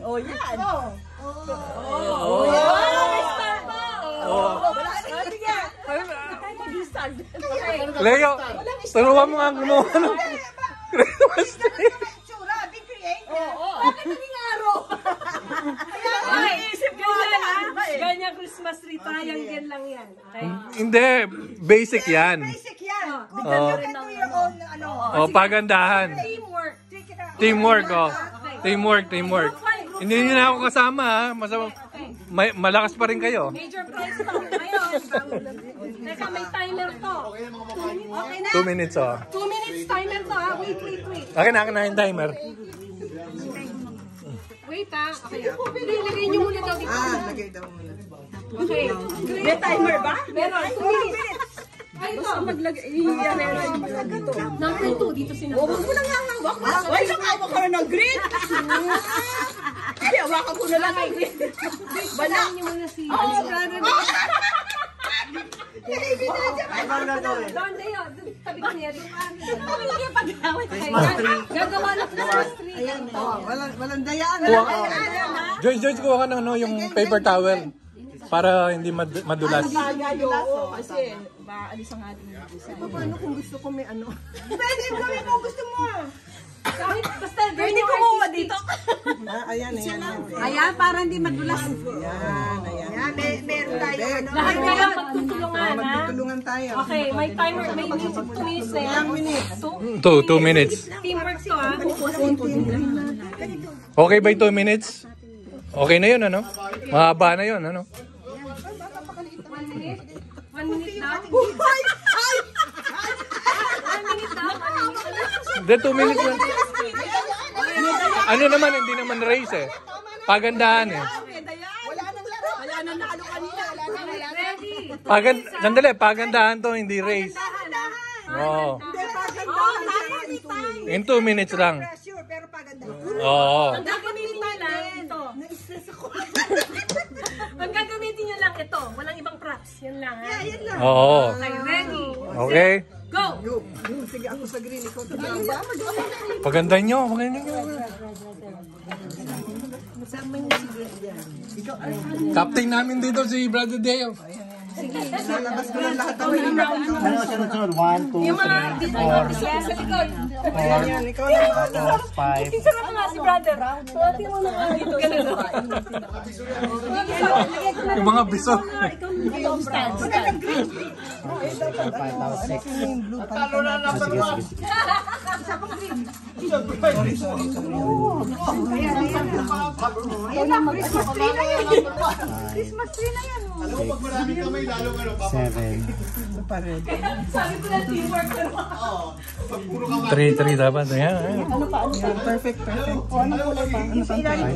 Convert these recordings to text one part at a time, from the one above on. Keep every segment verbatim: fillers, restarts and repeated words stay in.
Oh, yan. Oh. Oh. Oh. Leo, turuan mo nga gumawa ng Christmas tree. Bakit naging araw? Naisip ko yan, ha? Ganyan Christmas tree, triangle lang yan. Okay? Hindi, basic yan. Basic yan. Oh. Ano, Oh, pagandahan. Teamwork. Teamwork, oh. Teamwork, teamwork. Hindi niyo na ako kasama, ha. Masama, may, malakas pa rin kayo. Major prize to. Ngayon. Teka, may timer to. Okay na? Two minutes, oh. Two minutes timer to, ha? Wait, wait, wait. Akin na, akin na yung timer. Wait, ha? Okay. Lagay niyo muna daw dito. Ah, lagay daw muna. Okay. May timer ba? Meron. Two minutes. Ay, ito. Maglagay. Number two, dito sinabi. Huwag mo lang hawak. Ay, nakawak ka na ng green. Ay, hawakan ko na lang ang green. Wala niyo muna si... Oh, brother. Doon na yun. Tabi ko niya rin. Gagawa na Christmas tree. Walang dayaan. Joyce, Joyce, kuha ka ng ano, yung paper towel. Para hindi mad madulas. Oo, kasi maalis ang ating design. Paano kung gusto ko may ano? Pwede gawin mo, gusto mo. Kahit basta Pwede kumuha dito. Ah, ayan, ayan. Ayan, para hindi madulas. Ayan, ayan. Ayan, may, meron tayo. Ano? Lahat kayo magtutulungan, ha? Magtutulungan tayo. Okay, may timer. May two minutes na yan. Ilang minutes? Two? Two, two minutes. Teamwork to, ha? Okay ba yung two minutes? Okay na yun, ano? Mahaba na yun, ano? One minute? One minute na? Ay! One minute na? Hindi, two minutes na. Ano naman, hindi naman race eh. Pagandahan eh. Wala nang laro. Wala nang nalo kanina. Wala nang laro. Ready? Pagand Sandali, pagandahan to, hindi race. Oo. Hindi, pagandahan. In two minutes lang. Pressure, pero pagandahan. Oo. Ang gagamitin nyo lang ito. Na-stress ako. Ang gagamitin nyo lang ito. Walang ibang props. Yan lang, ha? Ayan lang. Oo. Okay, ready? Okay. Go! Go. Sige, ako sa green. Ikaw sa green. Pagandahan nyo, pagandahan nyo. Masama niyo si green dyan. Captain namin dito si Brother Deo. Lalabas ko lang lahat ang hinahanap ko. Ano, sunod-sunod? One, two, Yung mga three, dito, four, dito sa likod. Ayan yan, ikaw lang bahala. five. Sarap nga si brother. Suwati mo na nga dito. Ganun. Yung mga bisok. Ikaw stand. Stand. Five, tapos six. Talo na lang. Sige, sige, sige. Ayan na, Christmas tree na yan. Christmas tree na yan. Six, seven. Sabi ko na teamwork. Three, three dapat. Ayan, ayan. Perfect, perfect. O, anong kulay pa? Ano pa?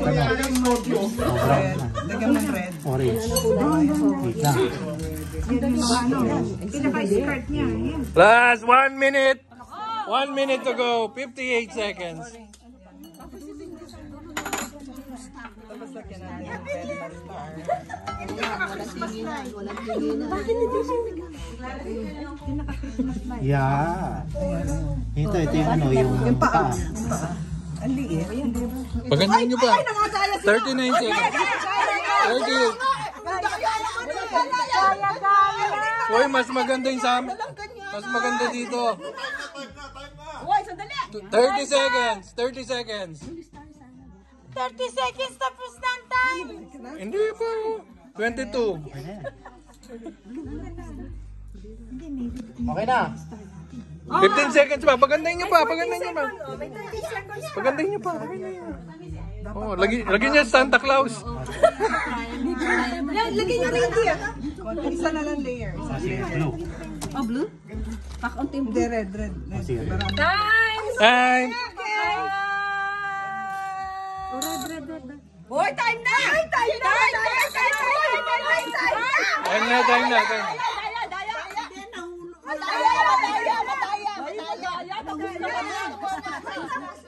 Red. Lagyan ng red. Orange. Wait lang. Pinaka-skirt niya. Last one minute. One minute to go. fifty-eight seconds. Yeah. Ito, ito yung ano, yung paa. Ang liit. Pagandahan nyo pa. thirty-nine seconds. thirty. Uy, mas maganda yung sa amin. Mas maganda dito. thirty seconds. thirty seconds. thirty seconds tapos na ang time. Hindi pa. twenty-two. Okay na. fifteen seconds pa. Pagandahin nyo pa. Pagandahin nyo pa. Pagandahin nyo pa. Oh, lagi lagi niya Santa Claus. Lagay niyo reindeer. Isa na lang layer. Sige, blue. Oh, blue? Pakaunti mo. Hindi, red, red. red. Sige. Time! Time. Boy, time na! Ay, time na! Time na! Time na! Time na! Time na, time na, time na. Daya, daya! Daya, daya! Daya, daya! Daya, daya!